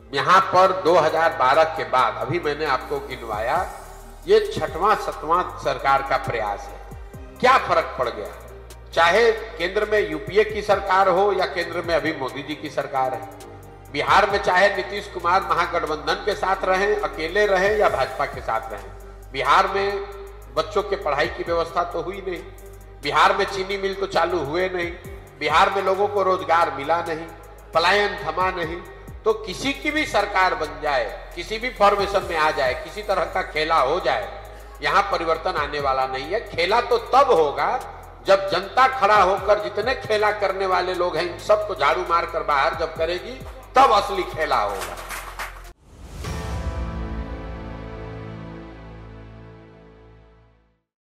यहाँ पर 2012 के बाद अभी मैंने आपको गिनवाया, ये 6वां 7वां सरकार का प्रयास है। क्या फर्क पड़ गया? चाहे केंद्र में यूपीए की सरकार हो या केंद्र में अभी मोदी जी की सरकार है, बिहार में चाहे नीतीश कुमार महागठबंधन के साथ रहें, अकेले रहें या भाजपा के साथ रहें, बिहार में बच्चों के पढ़ाई की व्यवस्था तो हुई नहीं, बिहार में चीनी मिल तो चालू हुए नहीं, बिहार में लोगों को रोजगार मिला नहीं, पलायन थमा नहीं। तो किसी की भी सरकार बन जाए, किसी भी फॉर्मेशन में आ जाए, किसी तरह का खेला हो जाए, यहाँ परिवर्तन आने वाला नहीं है। खेला तो तब होगा जब जनता खड़ा होकर, जितने खेला करने वाले लोग हैं इन सबको झाड़ू मार कर बाहर जब करेगी, तब असली खेला होगा।